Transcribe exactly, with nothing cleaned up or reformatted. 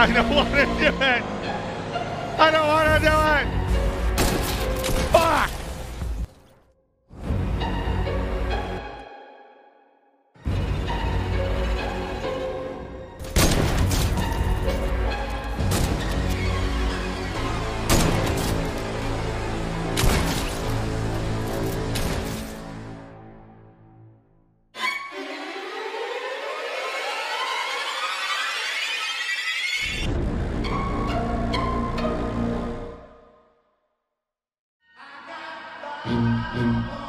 I don't want to do it. I don't want to do it. Fuck. Mm-hmm.